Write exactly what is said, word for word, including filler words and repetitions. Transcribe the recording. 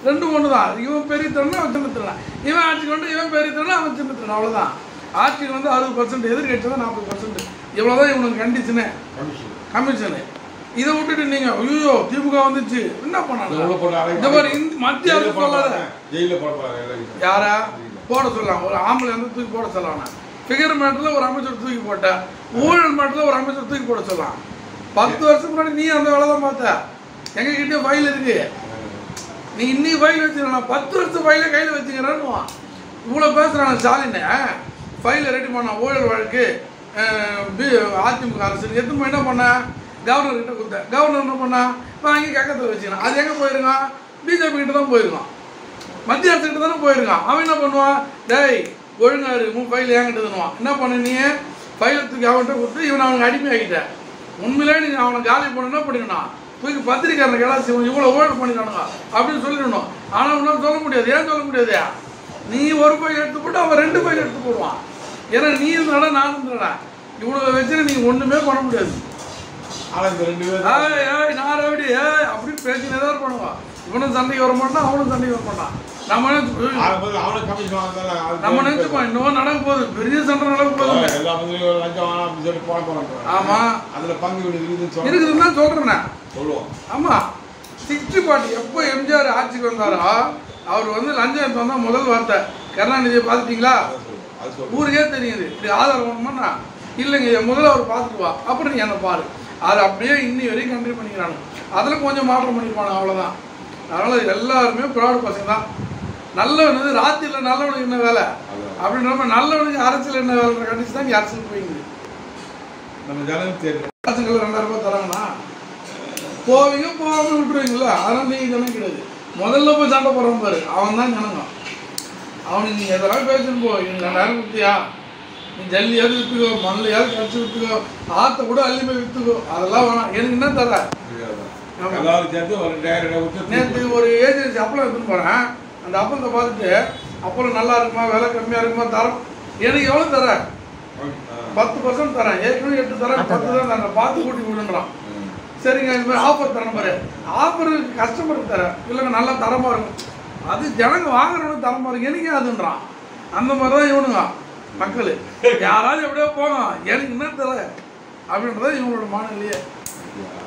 ரெண்டும் ஒன்று தான். இவன் பெரிய தரணும், அவன் சின்ன தரணும். இவன் ஆட்சிக்கு வந்து இவன் பெரிய தரணும், அவன் சின்ன தரணும். அவ்வளோதான். ஆட்சிக்கு வந்து அறுபது பர்சன்ட், எதிர்கட்சி தான் நாற்பது பர்சன்ட். இவ்வளோதான் இவனுக்கு கண்டிஷனு கமிஷனு. இதை விட்டுட்டு நீங்கள் ஐயோ திமுக வந்துச்சு என்ன பண்ணாங்க? இந்த மாதிரி இந்த மத்திய அரசு சொல்லாத யாரா போட சொல்லலாம். ஒரு ஆம்பளை வந்து தூக்கி போட சொல்லலாம். ஃபிகர் மேட்டரில் ஒரு அமைச்சர் தூக்கி போட்ட, ஊழல் மேட்டரில் ஒரு அமைச்சர் தூக்கி போட சொல்லலாம். பத்து வருஷத்துக்கு முன்னாடி நீ அந்த வேலை தான் பார்த்த. எங்ககிட்டே ஃபைல் இருக்கு. நீ இன்னைக்கு ஃபைல் வச்சுக்கலாம், பத்து வருஷம் ஃபைலை கையில் வச்சுக்கிறான்னு இவ்வளோ பேசுகிறாங்க. ஸ்டாலின் ஃபைலை ரெடி பண்ண ஊழல் வழக்கு பி அதிமுக அரசு எதுவும் என்ன பண்ண கவர்னர் கிட்ட கொடுத்த. கவர்னர் என்ன பண்ணா வாங்கி கக்கத்தில் வச்சுக்கலாம். அது எங்கே போயிருக்கான்? பிஜேபி கிட்ட தான் போயிருக்கான். மத்திய அரசு கிட்ட தானே போயிருக்கான். அவன் என்ன பண்ணுவான்? டேய் ஒழுங்காக இருக்கு உன் ஃபைல் ஏங்கிட்ட தருவான். என்ன பண்ண நீ ஃபைலை தூக்கி அவன்கிட்ட கொடுத்து இவனை அவனுக்கு அடிமையாகிட்டேன். உண்மையிலே நீ அவனை காலி பண்ண என்ன பண்ணிக்கணும்? தூக்கி பத்திரிக்காரனை கிளாஸ் இவ்வளோ ஊழல் பண்ணிக்கணுங்க அப்படின்னு சொல்லிடணும். ஆனால் உன்னால் சொல்ல முடியாது. ஏன் சொல்ல முடியாது? நீ ஒரு ஃபைல் எடுத்து போட்டு அவன் ரெண்டு ஃபைல் எடுத்து போடுவான். ஏன்னா நீ இருந்தாடா நானும் இருந்தாடா இவ்வளோ வச்சுன்னு நீங்கள் ஒன்றுமே பண்ண முடியாது. நான் எப்படி அப்படின்னு பேசினே தான் பண்ணுவான். இவனும் சண்டைக்கு வர மாட்டான், அவனும் சண்டைக்கு வர மாட்டான். நம்ம நம்ம நினைச்சுப்போம் இன்னும் நடக்க போகுது, பெரிய சண்டை நடக்க போகுது. ஆமா அதுல பங்கு இருக்குதுன்னு தான் சொல்றேன். சொல்லுவோம். ஆமா சிக்ஸ்டி பார்ட்டி எப்போ எம்ஜிஆர் ஆட்சிக்கு வந்தாரோ அவர் வந்து லஞ்சம் வந்தா முதல் வார்த்தை கருணாநிதியை பார்த்துட்டீங்களா? ஊருக்கே தெரியுது. இப்படி ஆதாரம் வேணுமாண்ணா இல்லைங்க முதல்ல அவர் பார்த்துட்டு வா அப்புறம் நீ என்ன பாரு. அது அப்படியே இன்னி வரைக்கும் கண்டினியூ பண்ணிக்கிறாங்க. அதில் கொஞ்சம் மாற்றம் பண்ணிருப்பாங்க அவ்வளோதான். அதனால் எல்லாருமே ப்ராட் பசங்க தான். நல்லவனுக்கு ராத்திரியில் நல்லவனுக்கு என்ன வேலை அப்படின்ற நல்லவனுக்கு அரசியல் என்ன வேலைன்ற கண்டிச்சு தான் இங்கே அரசியல் போயிங்குது. நம்ம ஜனங்க தெரியும் பசங்களை ரெண்டாயிரம் ரூபாய் தராங்கன்னா போவீங்க போகாமல் விட்டுருவீங்களா? அதெல்லாம் நீங்கள் ஜனம் கிடையாது. முதல்ல போய் சண்டை போடுறவன் பாரு அவன் தான் ஜனங்க. அவனுக்கு நீ எதெல்லாம் பேசணும் போ எனக்கு ரெண்டாயிரம் கொடுத்தியா நீ ஜல்லியாவது விற்றுக்கோ மண்ணிலையாவது கடிச்சு விற்றுக்கோ ஆற்ற கூட அள்ளி போய் விற்றுக்கோ அதெல்லாம் வேணாம். எனக்கு என்ன தர நேற்று ஒரு ஏஜென்சி அப்பளம் எடுத்துன்னு போகிறேன். அந்த அப்பளத்தை பார்த்துட்டு அப்பளம் நல்லா இருக்குமா விலை கம்மியாக இருக்குமா தரம் எனக்கு எவ்வளோ தரேன்? பத்து பர்சன்ட் தரேன். ஏற்கனவே எட்டு தரேன் பத்து தான் தரேன் பார்த்து கூட்டி விடுன்றான். சரிங்க இது மாதிரி ஆஃபர் தரேன் பாரு. ஆஃபருக்கு கஸ்டமருக்கு தரேன் இல்லைங்க நல்லா தரமாக இருக்கும். அது ஜனங்க வாங்குறவனுக்கு தரமாக இருக்கு எனக்கு அதுன்றான். அந்த மாதிரி தான் இவனுங்க மக்கள். யாராவது எப்படியோ போங்க எனக்கு என்ன தர அப்படின்றத இவங்களோட மாநிலையே.